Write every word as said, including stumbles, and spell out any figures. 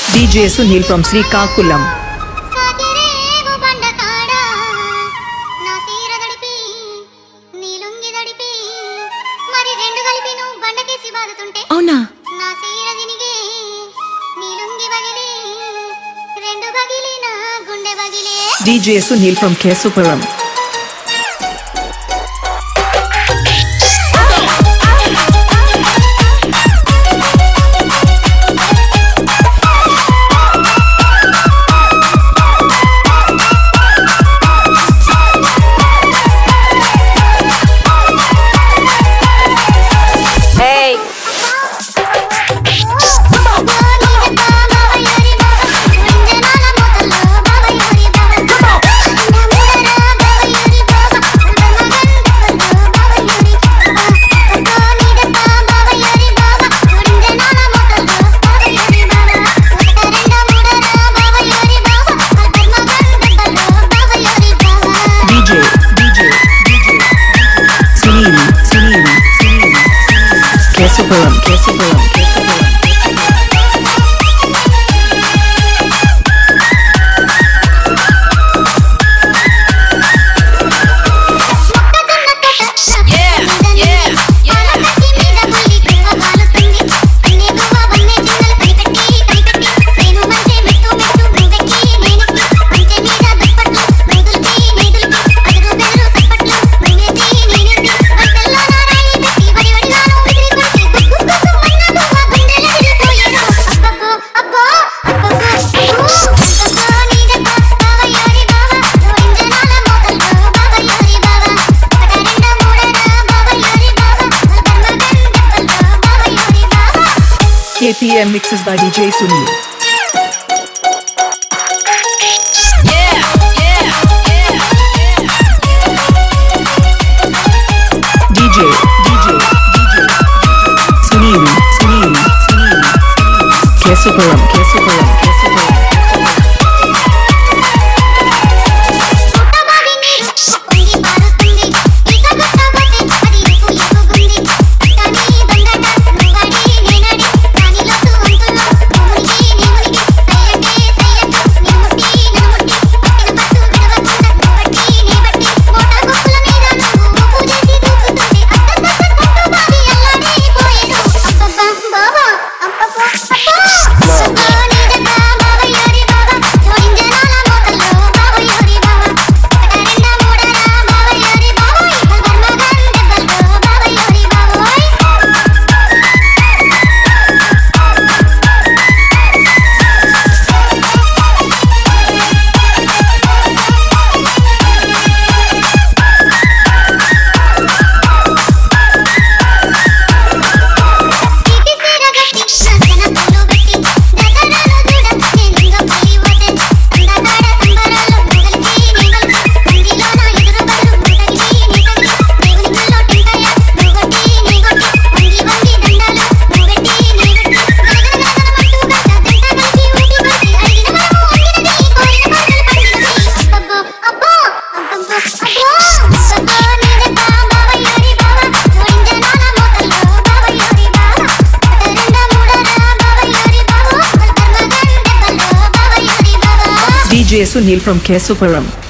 D J Sunil from Srikakulam. అవునా D J Sunil from Kesupuram. Kesupuram, Kesupuram, Kesupuram. K P M mixes by D J Sunil. Yeah, yeah, yeah, yeah. D J, D J, D J. Sunil, Sunil, Sunil. Kesupuram, Kesupuram, Kesupuram. D J Sunil from Kesupuram.